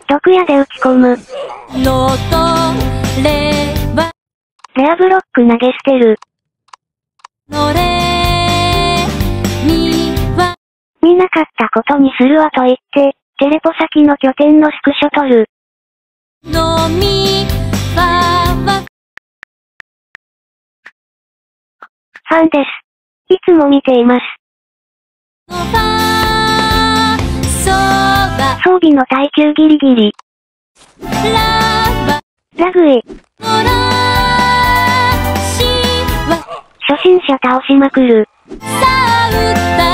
毒矢で打ち込む。 のとれば。 レアブロック投げ捨てる。 のれみは。 見なかったことにするわと言って、テレポ先の拠点のスクショ取る。 のみは。 ファンです。いつも見ています。 のばそば。 装備の耐久ギリギリ。 ラバ。 ラグイ。 のらしは。 初心者倒しまくる。 さあ打った